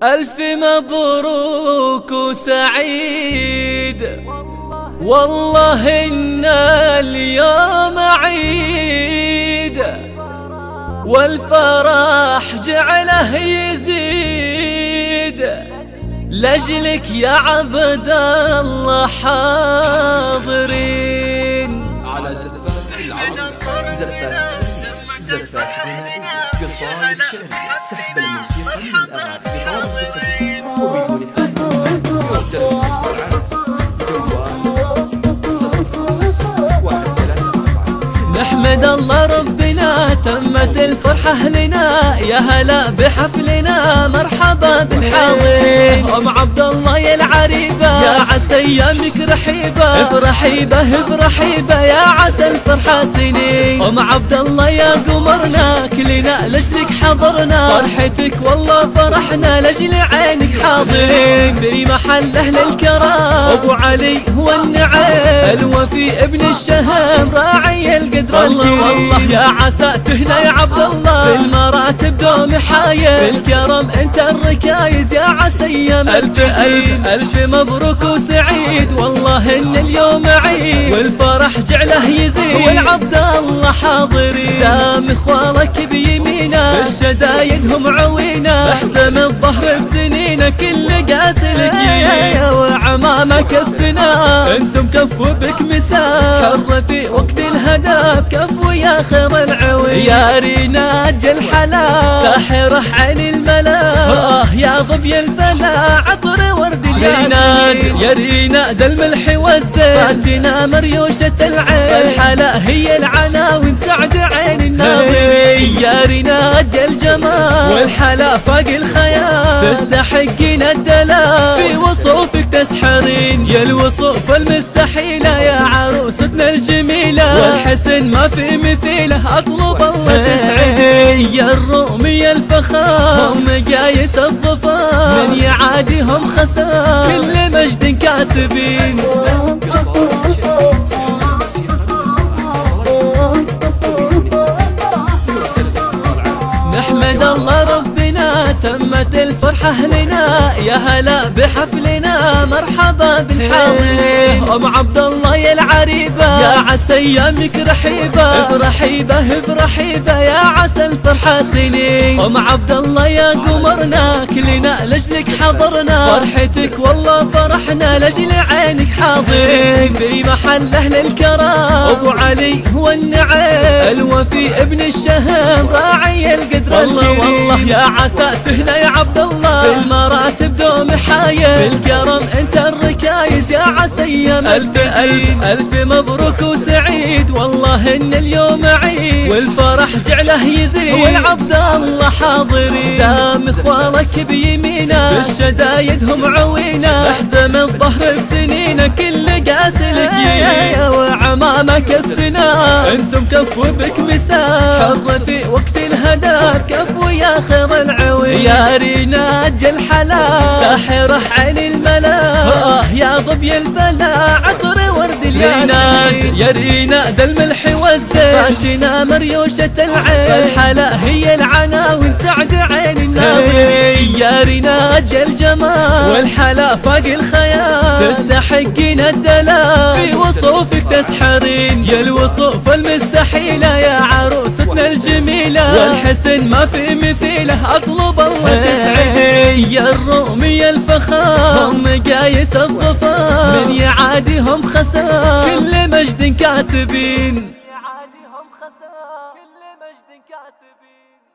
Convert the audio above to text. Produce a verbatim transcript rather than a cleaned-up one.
ألف مبروك وسعيد، والله إن اليوم عيد، والفرح جعله يزيد، لأجلك يا عبد الله حاضرين. على زفاف العرب، زفات السنة، زفات غنائية، قصائد شعرية، سحب الموسيقى من الأغاني بطلب زفتكم وبدون آلة. يقدر القصر العرب جوال صفر خمسة واحد ثلاثة أربعة. نحمد الله ربنا تمت الفرحة لنا، يا هلا بحفلنا مرحبا بالحاضرين. أم عبد الله يا العريبة يا عسى أيامك رحيبة، افرحي به افرحي به يا عسى الفرحة سنين. أم عبد الله يا قمرنا كلنا لجلك حضرنا، فرحتك والله فرحنا لجل عينك حاضرين. في محل أهل الكرام أبو علي هو النعيم، الوفي ابن الشهم راعي القدر الكريم. يا عسى تهنى يا عبد الله بالمراتب دوم حايل، بالكرم انت الركايز يا عسى ايام الف الف الف مبروك وسعيد، والله ان اليوم عيد، والفرح جعله يزيد، والعبد الله حاضرين. دام اخوالك بيمينه بالشدايد هم عوينه، احزم الظهر بسنينه كل قاسلك يمين، وعمامك السنا انتم كفوا بك مساء، حر في وقت الهدف كفوا يا خير العوين. يا ريناد الحلا ساحر عين الملا، آه يا ظبي الفلا عطر ورد الياسمين. يا ريناد الملح والزين فاتنا مريوشة العين، الحلا هي العناوين سعد عين الناظرين. يا ريناد الجمال والحلا فاق الخيال، تستحقين الدلال في وصوفك تسحرين. يا الوصوف المستحيلة يا عروستنا الجميلة، والحسن ما في مثيله اطلب الله تسعدين. يا الرومي الفخار مقايس الظفار، من يعاديهم خسار كل مجد كاسبين. نحمد الله ربنا تمت الفرحة لنا، يا هلا بحفلنا مرحبا بالحاضرين. أم عبد الله يا العريبة يا عسى أيامك رحيبة، افرحي به افرحي به يا عسى الفرحة سنين. أم عبد الله يا قمرنا كلنا لجلك حضرنا، فرحتك والله فرحنا لجل عينك حاضرين. في محل أهل الكرام أبو علي هو النعيم، الوفي ابن الشهم راعي القدر الكريم. والله يا عسى تهنى يا عبد الله بالمراتب دوم حايل، بالكرم انت الركايز يا عسى ايام الف الف الف مبروك وسعيد، والله ان اليوم عيد، والفرح جعله يزيد، والعبد الله حاضرين. دام اخوالك بيمينه بالشدايد هم عوينه، احزم الظهر بسنينه كل قاسلك يمين، وعمامك السنا انتم كفوا بك مساء، حر في وقت الهدف كفوا يا خير العوين. يا ريناد الحلا ساحر عين الملا، آه يا ظبي الفلا عطر ورد الياسمين. يا ريناد الملح والزين فاتنا مريوشة العين، الحلا هي العناوين سعد عين الناظرين. يا ريناد الجمال والحلا فاق الخيال، تستحقين الدلال في وصوفك تسحرين. يا الوصوف المستحيلة يا عروستنا الجميلة، والحسن ما في مثيله اطلب الله تسعدين. يا الرومي الفخار مقايس الظفار، من يعاديهم خسار كل مجد كاسبين.